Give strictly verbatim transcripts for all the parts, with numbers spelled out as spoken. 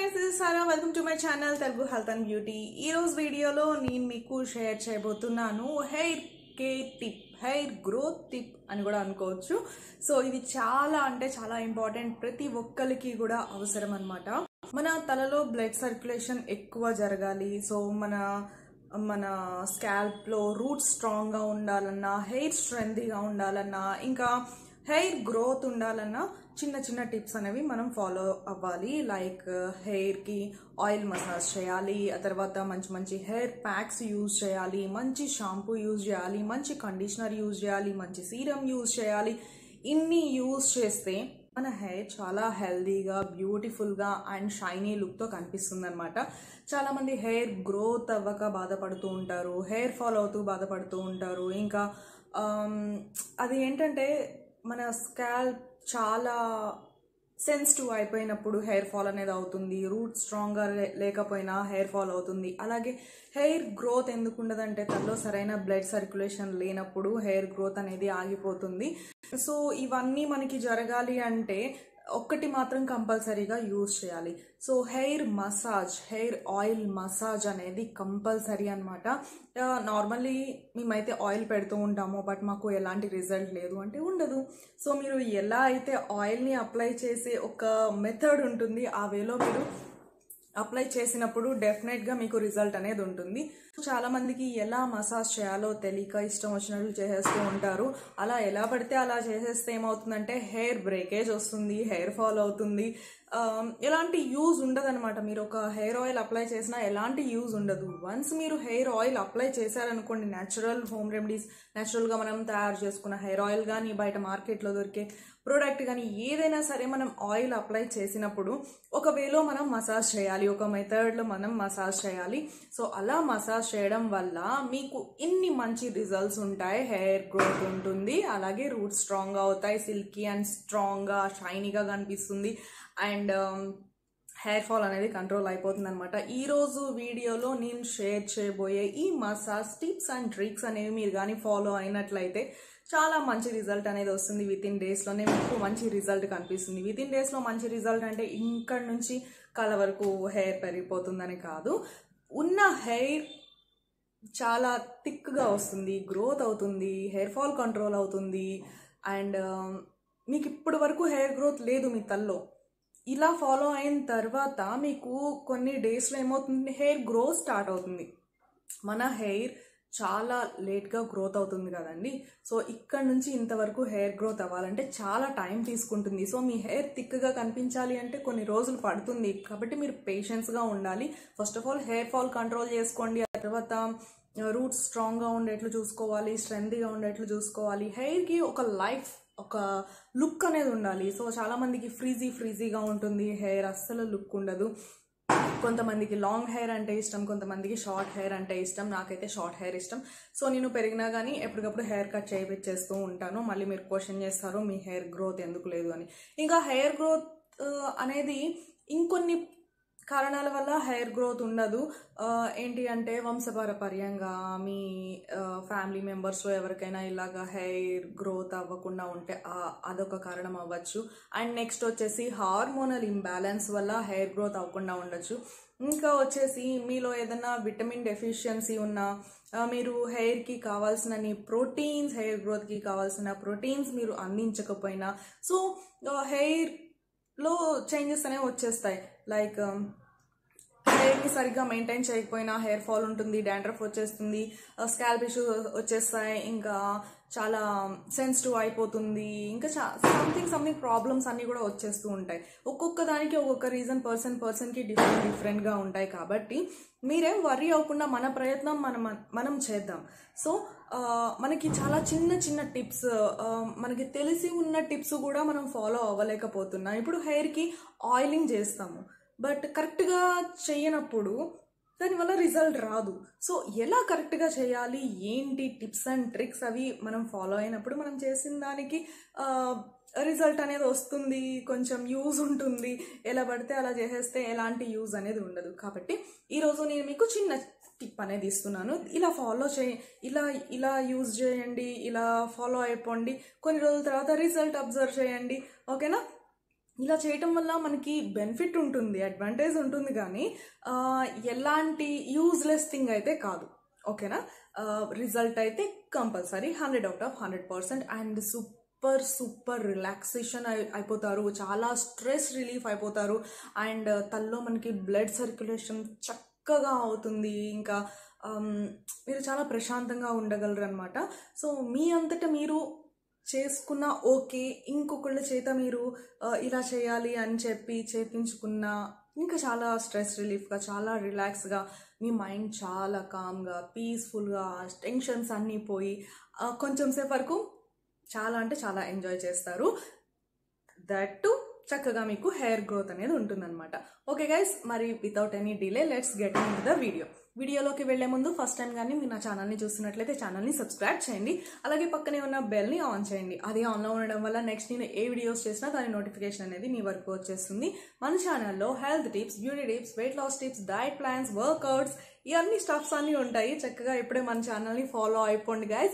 guys, this is Sarah. Welcome to my channel Telugu Health and Beauty. ఈ రోజు వీడియోలో నేను మీకు షేర్ చేయబోతున్నాను hair care tip, hair growth tip అని కూడా అనుకోవచ్చు. సో ఇది చాలా అంటే చాలా ఇంపార్టెంట్, ప్రతి ఒక్కరికి కూడా అవసరం అన్నమాట. మన తలలో బ్లడ్ సర్క్యులేషన్ ఎక్కువ జరగాలి. సో మన మన స్కాల్ప్లో రూట్స్ స్ట్రాంగ్గా ఉండాలన్నా, హెయిర్ స్ట్రెంతీగా ఉండాలన్నా, ఇంకా హెయిర్ గ్రోత్ ఉండాలన్నా చిన్న చిన్న టిప్స్ అనేవి మనం ఫాలో అవ్వాలి. లైక్ హెయిర్కి ఆయిల్ మసాజ్ చేయాలి, ఆ తర్వాత మంచి మంచి హెయిర్ ప్యాక్స్ యూజ్ చేయాలి, మంచి షాంపూ యూజ్ చేయాలి, మంచి కండిషనర్ యూజ్ చేయాలి, మంచి సీరం యూజ్ చేయాలి. ఇన్ని యూజ్ చేస్తే మన హెయిర్ చాలా హెల్దీగా, బ్యూటిఫుల్గా అండ్ షైనీ లుక్తో కనిపిస్తుంది అనమాట. చాలామంది హెయిర్ గ్రోత్ అవ్వక బాధపడుతూ ఉంటారు, హెయిర్ ఫాల్ అవుతూ బాధపడుతూ ఉంటారు. ఇంకా అది ఏంటంటే మన స్కాల్ప్ చాలా సెన్సిటివ్ అయిపోయినప్పుడు హెయిర్ ఫాల్ అనేది అవుతుంది. రూట్ స్ట్రాంగ్గా లేకపోయినా హెయిర్ ఫాల్ అవుతుంది. అలాగే హెయిర్ గ్రోత్ ఎందుకు ఉండదంటే తనలో సరైన బ్లడ్ సర్క్యులేషన్ లేనప్పుడు హెయిర్ గ్రోత్ అనేది ఆగిపోతుంది. సో ఇవన్నీ మనకి జరగాలి అంటే ఒక్కటి మాత్రం కంపల్సరీగా యూజ్ చేయాలి. So hair massage, hair oil massage అనేది కంపల్సరీ అనమాట. నార్మల్లీ మేమైతే ఆయిల్ పెడుతూ ఉంటాము, బట్ మాకు ఎలాంటి రిజల్ట్ లేదు అంటే ఉండదు. సో మీరు ఎలా అయితే ఆయిల్ని అప్లై చేసే ఒక మెథడ్ ఉంటుంది, ఆ వేలో మీరు అప్లై చేసినప్పుడు డెఫినెట్గా మీకు రిజల్ట్ అనేది ఉంటుంది. చాలా మందికి ఎలా మసాజ్ చేయాలో తెలియక ఇష్టం వచ్చినట్లు చేసేస్తూ ఉంటారు. అలా ఎలా పడితే అలా చేసేస్తే ఏమవుతుందంటే హెయిర్ బ్రేకేజ్ వస్తుంది, హెయిర్ ఫాల్ అవుతుంది. ఎలాంటి యూజ్ ఉండదన్నమాట. మీరు ఒక హెయిర్ ఆయిల్ అప్లై చేసినా ఎలాంటి యూజ్ ఉండదు. వన్స్ మీరు హెయిర్ ఆయిల్ అప్లై చేశారనుకోండి, న్యాచురల్ హోమ్ రెమెడీస్, న్యాచురల్గా మనం తయారు చేసుకున్న హెయిర్ ఆయిల్ కానీ, బయట మార్కెట్లో దొరికే ప్రోడక్ట్ కానీ ఏదైనా సరే మనం ఆయిల్ అప్లై చేసినప్పుడు ఒక వేలో మనం మసాజ్ చేయాలి, ఒక మెథడ్లో మనం మసాజ్ చేయాలి. సో అలా మసాజ్ చేయడం వల్ల మీకు ఇన్ని మంచి రిజల్ట్స్ ఉంటాయి. హెయిర్ గ్రోత్ ఉంటుంది, అలాగే రూట్స్ స్ట్రాంగ్గా అవుతాయి, సిల్కీ అండ్ స్ట్రాంగ్గా షైనీగా కనిపిస్తుంది, అండ్ హెయిర్ ఫాల్ అనేది కంట్రోల్ అయిపోతుంది అనమాట. ఈరోజు వీడియోలో నేను షేర్ చేయబోయే ఈ మసాజ్ టిప్స్ అండ్ ట్రిక్స్ అనేవి మీరు కానీ ఫాలో అయినట్లయితే చాలా మంచి రిజల్ట్ అనేది వస్తుంది. విత్ ఇన్ డేస్లోనే మీకు మంచి రిజల్ట్ కనిపిస్తుంది. విత్ ఇన్ డేస్లో మంచి రిజల్ట్ అంటే ఇక్కడ నుంచి కళ్ళ వరకు హెయిర్ పెరిగిపోతుందని కాదు, ఉన్న హెయిర్ చాలా థిక్గా వస్తుంది, గ్రోత్ అవుతుంది, హెయిర్ ఫాల్ కంట్రోల్ అవుతుంది. అండ్ మీకు ఇప్పటి వరకు హెయిర్ గ్రోత్ లేదు మీ తల్లో, ఇలా ఫాలో అయిన తర్వాత మీకు కొన్ని డేస్లో ఏమవుతుంది, హెయిర్ గ్రోత్ స్టార్ట్ అవుతుంది. మన హెయిర్ చాలా లేట్గా గ్రోత్ అవుతుంది కదండి. సో ఇక్కడ నుంచి ఇంతవరకు హెయిర్ గ్రోత్ అవ్వాలంటే చాలా టైం తీసుకుంటుంది. సో మీ హెయిర్ థిక్గా కనిపించాలి అంటే కొన్ని రోజులు పడుతుంది. కాబట్టి మీరు పేషెన్స్గా ఉండాలి. First of all hair fall control చేసుకోండి. ఆ తర్వాత రూట్స్ స్ట్రాంగ్గా ఉండేట్లు చూసుకోవాలి, స్ట్రెంతీగా ఉండేట్లు చూసుకోవాలి. హెయిర్కి ఒక లైఫ్, ఒక లుక్ అనేది ఉండాలి. సో చాలామందికి ఫ్రీజీ ఫ్రీజీగా ఉంటుంది హెయిర్, అస్సలు లుక్ ఉండదు. కొంతమందికి లాంగ్ హెయిర్ అంటే ఇష్టం, కొంతమందికి షార్ట్ హెయిర్ అంటే ఇష్టం. నాకైతే షార్ట్ హెయిర్ ఇష్టం. సో నేను పెరిగినా కానీ ఎప్పటికప్పుడు హెయిర్ కట్ చేయించేస్తూ ఉంటాను. మళ్ళీ మీరు క్వశ్చన్ చేస్తారు మీ హెయిర్ గ్రోత్ ఎందుకు లేదు అని. ఇంకా హెయిర్ గ్రోత్ అనేది ఇంకొన్ని కారణాల వల్ల హెయిర్ గ్రోత్ ఉండదు. ఏంటి అంటే వంశపారపర్యంగా మీ ఫ్యామిలీ మెంబర్స్లో ఎవరికైనా ఇలాగా హెయిర్ గ్రోత్ అవ్వకుండా ఉంటే అదొక కారణం అవ్వచ్చు. అండ్ నెక్స్ట్ వచ్చేసి హార్మోనల్ ఇంబ్యాలెన్స్ వల్ల హెయిర్ గ్రోత్ అవ్వకుండా ఉండొచ్చు. ఇంకా వచ్చేసి మీలో ఏదైనా విటమిన్ డెఫిషియన్సీ ఉన్నా, మీరు హెయిర్కి కావాల్సిన ప్రోటీన్స్, హెయిర్ గ్రోత్కి కావాల్సిన ప్రోటీన్స్ మీరు అందించకపోయినా సో హెయిర్లో చేంజెస్ అనేవి వచ్చేస్తాయి. లైక్ హెయిర్ని సరిగ్గా మెయింటైన్ చేయకపోయినా హెయిర్ ఫాల్ ఉంటుంది, డాండ్రఫ్ వచ్చేస్తుంది, స్కాల్ప్ ఇష్యూస్ వచ్చేస్తాయి, ఇంకా చాలా సెన్సిటివ్ అయిపోతుంది, ఇంకా సంథింగ్ సంథింగ్ ప్రాబ్లమ్స్ అన్నీ కూడా వచ్చేస్తూ ఉంటాయి. ఒక్కొక్క దానికి ఒక్కొక్క రీజన్ పర్సన్ పర్సన్కి డిఫరెంట్ డిఫరెంట్గా ఉంటాయి. కాబట్టి మీరేం వర్రీ అవ్వకుండా మన ప్రయత్నం మనం మనం చేద్దాం. సో మనకి చాలా చిన్న చిన్న టిప్స్, మనకి తెలిసి ఉన్న టిప్స్ కూడా మనం ఫాలో అవ్వలేకపోతున్నాం. ఇప్పుడు హెయిర్కి ఆయిలింగ్ చేస్తాము, బట్ కరెక్ట్గా చేయనప్పుడు దానివల్ల రిజల్ట్ రాదు. సో ఎలా కరెక్ట్గా చేయాలి, ఏంటి టిప్స్ అండ్ ట్రిక్స్, అవి మనం ఫాలో అయినప్పుడు మనం చేసిన దానికి రిజల్ట్ అనేది వస్తుంది, కొంచెం యూజ్ ఉంటుంది. ఎలా పడితే అలా చేసేస్తే ఎలాంటి యూజ్ అనేది ఉండదు. కాబట్టి ఈరోజు నేను మీకు చిన్న టిప్ అనేది ఇస్తున్నాను. ఇలా ఫాలో చేయ ఇలా ఇలా యూజ్ చేయండి, ఇలా ఫాలో అయిపోండి. కొన్ని రోజుల తర్వాత రిజల్ట్ అబ్జర్వ్ చేయండి. ఓకేనా? ఇలా చేయటం వల్ల మనకి బెనిఫిట్ ఉంటుంది, అడ్వాంటేజ్ ఉంటుంది, కానీ ఎలాంటి యూజ్లెస్ థింగ్ అయితే కాదు. ఓకేనా? రిజల్ట్ అయితే compulsory hundred out of hundred percent and super super relaxation అయిపోతారు, చాలా స్ట్రెస్ రిలీఫ్ అయిపోతారు అండ్ తల్లో మనకి బ్లడ్ సర్క్యులేషన్ చక్కగా అవుతుంది. ఇంకా మీరు చాలా ప్రశాంతంగా ఉండగలరు అనమాట. సో మీ అంతటా మీరు చేసుకున్న ఓకే, ఇంకొకళ్ళ చేత మీరు ఇలా చేయాలి అని చెప్పి చేపించుకున్న ఇంకా చాలా స్ట్రెస్ రిలీఫ్గా, చాలా రిలాక్స్గా, మీ మైండ్ చాలా కామ్గా, పీస్ఫుల్గా, టెన్షన్స్ అన్నీ పోయి కొంచెం సేపు వరకు చాలా అంటే చాలా ఎంజాయ్ చేస్తారు. దట్ టు చక్కగా మీకు హెయిర్ గ్రోత్ అనేది ఉంటుందన్నమాట. ఓకే గైస్, మరి without any delay let's get into the video. వీడియోలోకి వెళ్లే ముందు ఫస్ట్ టైం కానీ మీరు నా ఛానల్ని చూస్తున్నట్లయితే ఛానల్ని సబ్స్క్రైబ్ చేయండి, అలాగే పక్కనే ఉన్న బెల్ని ఆన్ చేయండి. అది ఆన్లో ఉండడం వల్ల నెక్స్ట్ నేను ఏ వీడియోస్ చేసినా దాని నోటిఫికేషన్ అనేది మీ వరకు వచ్చేస్తుంది. మన ఛానల్లో health tips, beauty tips, weight loss tips, diet plans, workouts, ఇవన్నీ స్టఫ్స్ అన్నీ ఉంటాయి. చక్కగా ఇప్పుడే మన ఛానల్ని ఫాలో అయిపోండి గైస్.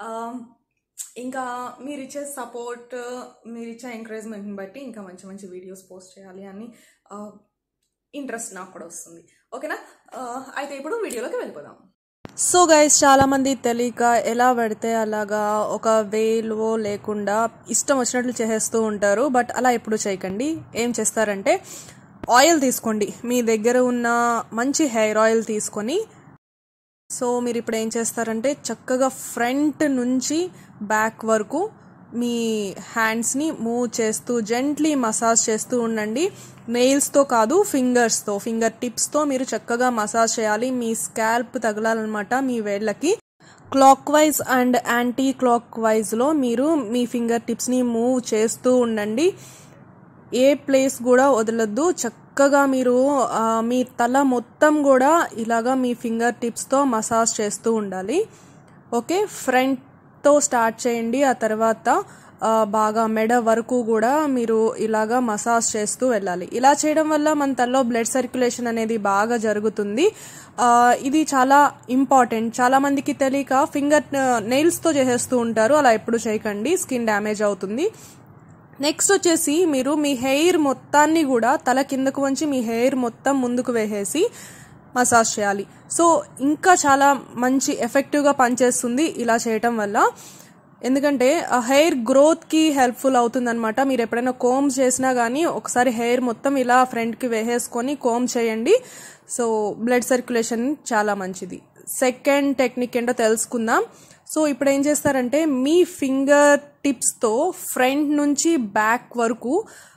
ఇంకా మీరు ఇచ్చే సపోర్ట్, మీరు ఇచ్చే ఎంకరేజ్మెంట్ని బట్టి ఇంకా మంచి మంచి వీడియోస్ పోస్ట్ చేయాలి అని ఇంట్రెస్ట్ నాకు కూడా వస్తుంది. ఓకేనా? అయితే ఇప్పుడు వీడియోలోకి వెళ్ళిపోదాం. సో గైస్, చాలామంది తెలియక ఎలా పడితే అలాగా ఒక వేలో లేకుండా ఇష్టం వచ్చినట్లు చేసేస్తూ ఉంటారు. బట్ అలా ఎప్పుడు చేయకండి. ఏం చేస్తారంటే ఆయిల్ తీసుకోండి, మీ దగ్గర ఉన్న మంచి హెయిర్ ఆయిల్ తీసుకొని, సో మీరు ఇప్పుడు ఏం చేస్తారంటే చక్కగా ఫ్రంట్ నుంచి బ్యాక్ వరకు మీ హ్యాండ్స్ని మూవ్ చేస్తూ జెంట్లీ మసాజ్ చేస్తూ ఉండండి. నెయిల్స్తో కాదు, ఫింగర్స్తో, ఫింగర్ టిప్స్తో మీరు చక్కగా మసాజ్ చేయాలి. మీ స్కాల్ప్ తగలాలన్నమాట మీ వేళ్ళకి. క్లాక్ వైజ్ అండ్ యాంటీ క్లాక్ వైజ్లో మీరు మీ ఫింగర్ టిప్స్ని మూవ్ చేస్తూ ఉండండి. ఏ ప్లేస్ కూడా వదలొద్దు. చక్కగా మీరు మీ తల మొత్తం కూడా ఇలాగా మీ ఫింగర్ టిప్స్తో మసాజ్ చేస్తూ ఉండాలి. ఓకే, ఫ్రంట్తో స్టార్ట్ చేయండి, ఆ తర్వాత బాగా మెడ వరకు కూడా మీరు ఇలాగా మసాజ్ చేస్తూ వెళ్ళాలి. ఇలా చేయడం వల్ల మన తలలో బ్లడ్ సర్క్యులేషన్ అనేది బాగా జరుగుతుంది. ఇది చాలా ఇంపార్టెంట్. చాలా మందికి తెలియక ఫింగర్ నెయిల్స్తో చేసేస్తూ ఉంటారు. అలా ఎప్పుడు చేయకండి, స్కిన్ డ్యామేజ్ అవుతుంది. నెక్స్ట్ వచ్చేసి మీరు మీ హెయిర్ మొత్తాన్ని కూడా తల కిందకు వంచి మీ హెయిర్ మొత్తం ముందుకు వేసేసి మసాజ్ చేయాలి. సో ఇంకా చాలా మంచి ఎఫెక్టివ్గా పనిచేస్తుంది ఇలా చేయటం వల్ల. ఎందుకంటే హెయిర్ గ్రోత్కి హెల్ప్ఫుల్ అవుతుంది అనమాట. మీరు ఎప్పుడైనా కోమ్ చేసినా కానీ ఒకసారి హెయిర్ మొత్తం ఇలా ఫ్రంట్కి వేసేసుకొని కోమ్ చేయండి. సో బ్లడ్ సర్క్యులేషన్ చాలా మంచిది. సెకండ్ టెక్నిక్ ఏంటో తెలుసుకుందాం. సో ఇప్పుడు ఏం చేస్తారంటే మీ ఫింగర్ టిప్స్తో ఫ్రంట్ నుంచి బ్యాక్ వరకు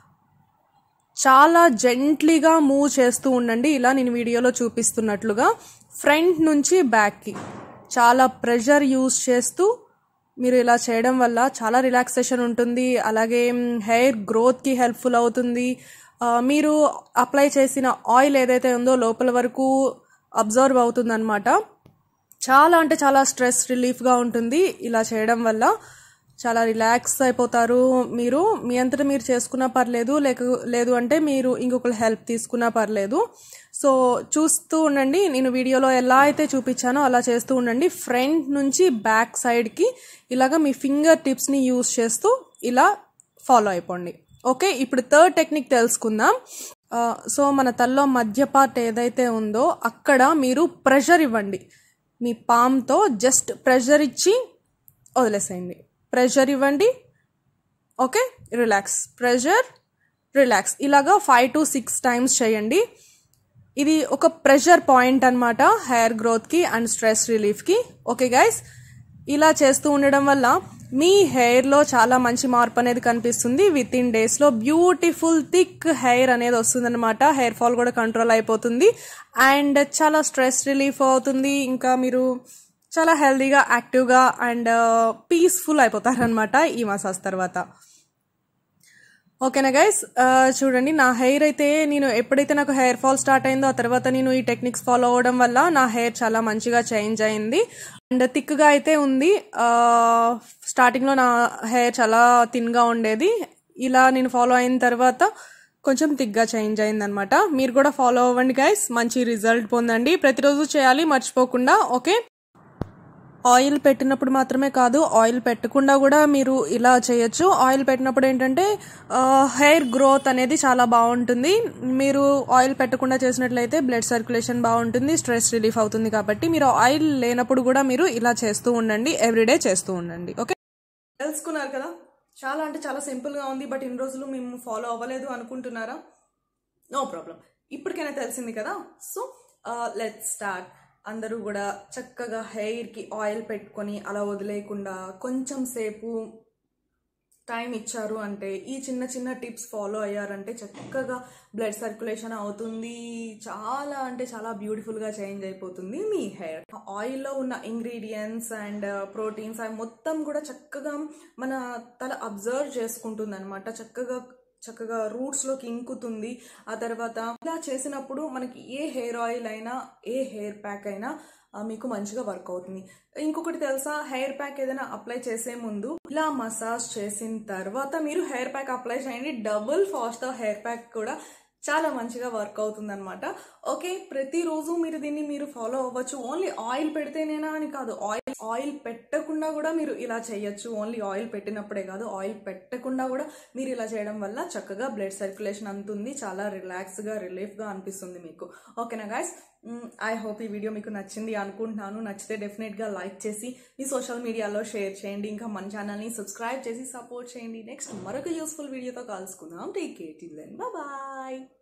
చాలా జెంట్లీగా మూవ్ చేస్తూ ఉండండి. ఇలా నేను వీడియోలో చూపిస్తున్నట్లుగా ఫ్రంట్ నుంచి బ్యాక్కి చాలా ప్రెషర్ యూజ్ చేస్తూ మీరు ఇలా చేయడం వల్ల చాలా రిలాక్సేషన్ ఉంటుంది. అలాగే హెయిర్ గ్రోత్కి హెల్ప్ఫుల్ అవుతుంది. మీరు అప్లై చేసిన ఆయిల్ ఏదైతే ఉందో లోపల వరకు అబ్జర్వ్ అవుతుంది అనమాట. చాలా అంటే చాలా స్ట్రెస్ రిలీఫ్గా ఉంటుంది. ఇలా చేయడం వల్ల చాలా రిలాక్స్ అయిపోతారు. మీరు మీ అంతటా మీరు చేసుకున్నా పర్లేదు, లేక లేదు అంటే మీరు ఇంకొకరు హెల్ప్ తీసుకున్నా పర్లేదు. సో చూస్తూ ఉండండి, నేను వీడియోలో ఎలా అయితే చూపించానో అలా చేస్తూ ఉండండి. ఫ్రంట్ నుంచి బ్యాక్ సైడ్కి ఇలాగా మీ ఫింగర్ టిప్స్ని యూజ్ చేస్తూ ఇలా ఫాలో అయిపోండి. ఓకే, ఇప్పుడు థర్డ్ టెక్నిక్ తెలుసుకుందాం. సో మన తలలో మధ్య పార్ట్ ఏదైతే ఉందో అక్కడ మీరు ప్రెషర్ ఇవ్వండి. మీ పామ్తో జస్ట్ ప్రెషర్ ఇచ్చి వదిలేసేయండి. ప్రెషర్ ఇవ్వండి. ఓకే, రిలాక్స్, ప్రెషర్, రిలాక్స్, ఇలాగా ఫైవ్ టు సిక్స్ టైమ్స్ చేయండి. ఇది ఒక ప్రెషర్ పాయింట్ అనమాట హెయిర్ గ్రోత్కి అండ్ స్ట్రెస్ రిలీఫ్కి. ఓకే గైస్, ఇలా చేస్తూ ఉండడం వల్ల మీ హెయిర్లో చాలా మంచి మార్పు అనేది కనిపిస్తుంది. విత్ ఇన్ డేస్లో బ్యూటిఫుల్ థిక్ హెయిర్ అనేది వస్తుంది అనమాట. హెయిర్ ఫాల్ కూడా కంట్రోల్ అయిపోతుంది అండ్ చాలా స్ట్రెస్ రిలీఫ్ అవుతుంది. ఇంకా మీరు చాలా హెల్దీగా, యాక్టివ్గా అండ్ పీస్ఫుల్ అయిపోతారు అనమాట ఈ మసాజ్ తర్వాత. ఓకేనా గైస్, చూడండి నా హెయిర్ అయితే నేను ఎప్పుడైతే నాకు హెయిర్ ఫాల్ స్టార్ట్ అయిందో ఆ తర్వాత నేను ఈ టెక్నిక్స్ ఫాలో అవడం వల్ల నా హెయిర్ చాలా మంచిగా చేంజ్ అయింది అండ్ థిక్గా అయితే ఉంది. స్టార్టింగ్లో నా హెయిర్ చాలా థిన్గా ఉండేది. ఇలా నేను ఫాలో అయిన తర్వాత కొంచెం థిక్గా చేంజ్ అయింది అనమాట. మీరు కూడా ఫాలో అవ్వండి గైస్, మంచి రిజల్ట్ పొందండి. ప్రతిరోజు చేయాలి మర్చిపోకుండా. ఓకే, ఆయిల్ పెట్టినప్పుడు మాత్రమే కాదు, ఆయిల్ పెట్టకుండా కూడా మీరు ఇలా చేయొచ్చు. ఆయిల్ పెట్టినప్పుడు ఏంటంటే హెయిర్ గ్రోత్ అనేది చాలా బాగుంటుంది. మీరు ఆయిల్ పెట్టకుండా చేసినట్లయితే బ్లడ్ సర్క్యులేషన్ బాగుంటుంది, స్ట్రెస్ రిలీఫ్ అవుతుంది. కాబట్టి మీరు ఆయిల్ లేనప్పుడు కూడా మీరు ఇలా చేస్తూ ఉండండి, ఎవ్రీడే చేస్తూ ఉండండి. ఓకే, తెలుసుకున్నారు కదా? చాలా అంటే చాలా సింపుల్గా ఉంది. బట్ ఇన్ని రోజులు మేము ఫాలో అవ్వలేదు అనుకుంటున్నారా? నో ప్రాబ్లం, ఇప్పటికైనా తెలిసింది కదా. So let's start. అందరూ కూడా చక్కగా హెయిర్కి ఆయిల్ పెట్టుకొని అలా వదిలేయకుండా కొంచెం సేపు టైం ఇచ్చారు అంటే, ఈ చిన్న చిన్న టిప్స్ ఫాలో అయ్యారంటే చక్కగా బ్లడ్ సర్క్యులేషన్ అవుతుంది. చాలా అంటే చాలా బ్యూటిఫుల్గా చేంజ్ అయిపోతుంది మీ హెయిర్. ఆయిల్లో ఉన్న ఇంగ్రీడియంట్స్ అండ్ ప్రోటీన్స్ అవి మొత్తం కూడా చక్కగా మన తల అబ్జర్వ్ చేసుకుంటుంది అనమాట. చక్కగా చక్కగా రూట్స్లోకి ఇంకుతుంది. ఆ తర్వాత ఇలా చేసినప్పుడు మనకి ఏ హెయిర్ ఆయిల్ అయినా ఏ హెయిర్ ప్యాక్ అయినా మీకు మంచిగా వర్క్ అవుతుంది. ఇంకొకటి తెలుసా, హెయిర్ ప్యాక్ ఏదైనా అప్లై చేసే ముందు ఇలా మసాజ్ చేసిన తర్వాత మీరు హెయిర్ ప్యాక్ అప్లై చేయండి. డబుల్ ఫాస్ట్ హెయిర్ ప్యాక్ కూడా చాలా మంచిగా వర్క్ అవుతుంది అనమాట. ఓకే, ప్రతిరోజు మీరు దీన్ని మీరు ఫాలో అవ్వచ్చు. ఓన్లీ ఆయిల్ పెడితేనేనా అని కాదు, ఆయిల్ ఆయిల్ పెట్టకుండా కూడా మీరు ఇలా చేయొచ్చు. ఓన్లీ ఆయిల్ పెట్టినప్పుడే కాదు, ఆయిల్ పెట్టకుండా కూడా మీరు ఇలా చేయడం వల్ల చక్కగా బ్లడ్ సర్క్యులేషన్ అందుతుంది. చాలా రిలాక్స్గా రిలీఫ్గా అనిపిస్తుంది మీకు. ఓకేనా గైస్? ఐ హోప్ ఈ వీడియో మీకు నచ్చింది అనుకుంటున్నాను. నచ్చితే డెఫినెట్గా లైక్ చేసి మీ సోషల్ మీడియాలో షేర్ చేయండి. ఇంకా మన ఛానల్ని సబ్స్క్రైబ్ చేసి సపోర్ట్ చేయండి. నెక్స్ట్ మరొక యూస్ఫుల్ వీడియోతో కలుసుకుందాం. Take care, till then, bye bye.